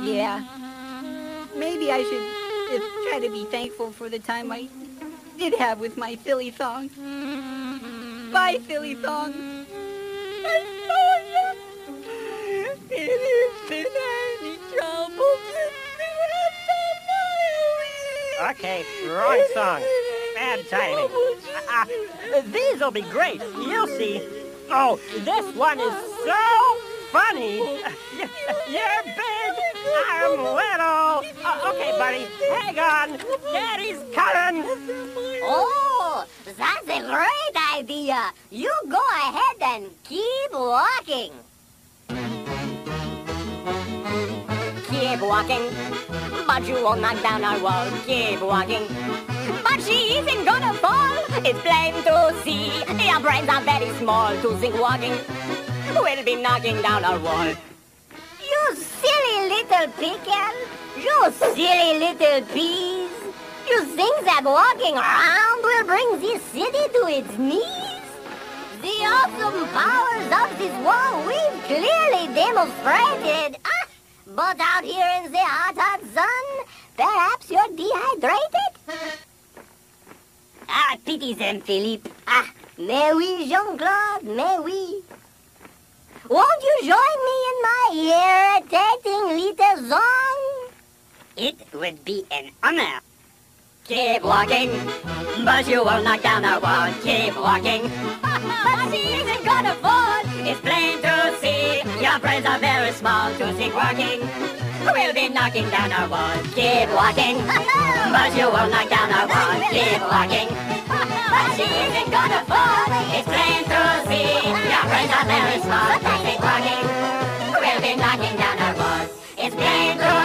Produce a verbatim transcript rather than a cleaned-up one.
Yeah. Maybe I should just try to be thankful for the time I did have with my silly songs. Bye, silly songs. I saw you. It isn't any trouble just to have Okay, wrong song. Bad timing. Uh, uh, these'll be great. You'll see. Oh, this one is so funny. You're big, I'm little. Uh, okay, buddy, hang on. Daddy's coming. Oh, that's a great idea. You go ahead and keep walking. Keep walking, but you won't knock down our wall. Keep walking, but she isn't gonna fall. It's plain to see, your brains are very small. To think walking will be knocking down our wall. You silly little pecan, you silly little peas. You think that walking around will bring this city to its knees? The awesome powers of this wall we've clearly demonstrated. Ah, but out here in the hot, hot sun, perhaps you're dehydrated? Ah, pity them, Philippe. Ah, mais oui, Jean-Claude, mais oui. Won't you join me in my irritating little song? It would be an honor. Keep walking, but you won't knock down our wall. Keep walking, but she isn't gonna fall. It's plain to see, your brains are very small. To think walking, we'll be knocking down our wall. Keep walking, but you won't knock down our wall. Keep walking, but she isn't gonna fall. It's plain to see, your brains are very small. To think walking, we'll be knocking down our walls. It's plain to